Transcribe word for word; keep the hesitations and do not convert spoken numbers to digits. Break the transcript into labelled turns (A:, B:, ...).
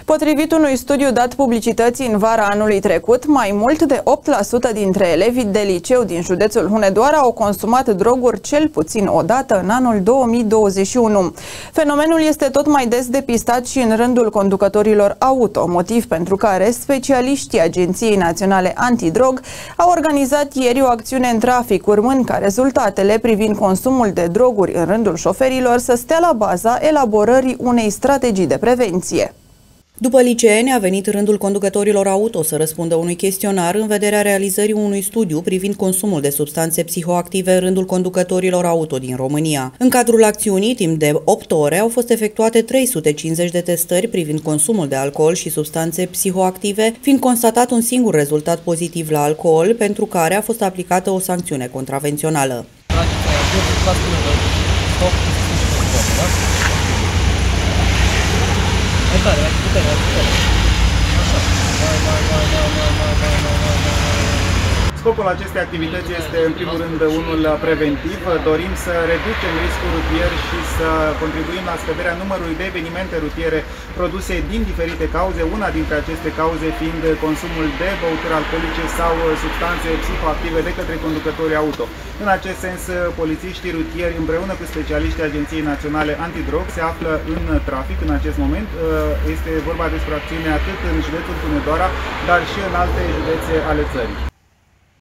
A: Potrivit unui studiu dat publicității în vara anului trecut, mai mult de opt la sută dintre elevii de liceu din județul Hunedoara au consumat droguri cel puțin o dată în anul două mii douăzeci și unu. Fenomenul este tot mai des depistat și în rândul conducătorilor auto, motiv pentru care specialiștii Agenției Naționale Antidrog au organizat ieri o acțiune în trafic, urmând ca rezultatele privind consumul de droguri în rândul șoferilor să stea la baza elaborării unei strategii de prevenție.
B: După liceeni, a venit rândul conducătorilor auto să răspundă unui chestionar în vederea realizării unui studiu privind consumul de substanțe psihoactive în rândul conducătorilor auto din România. În cadrul acțiunii, timp de opt ore, au fost efectuate trei sute cincizeci de testări privind consumul de alcool și substanțe psihoactive, fiind constatat un singur rezultat pozitiv la alcool, pentru care a fost aplicată o sancțiune contravențională.
C: Mai tare, mai putere, mai putere. Așa. Mai, mai, mai, mai, mai, mai, mai, mai, mai, mai, mai.
D: Scopul acestei activități este, în primul rând, unul preventiv. Dorim să reducem riscul rutier și să contribuim la scăderea numărului de evenimente rutiere produse din diferite cauze, una dintre aceste cauze fiind consumul de băuturi alcoolice sau substanțe psihoactive de către conducători auto. În acest sens, polițiștii rutieri, împreună cu specialiștii Agenției Naționale Antidrog, se află în trafic în acest moment. Este vorba despre acțiune atât în județul Hunedoara, dar și în alte județe ale țării.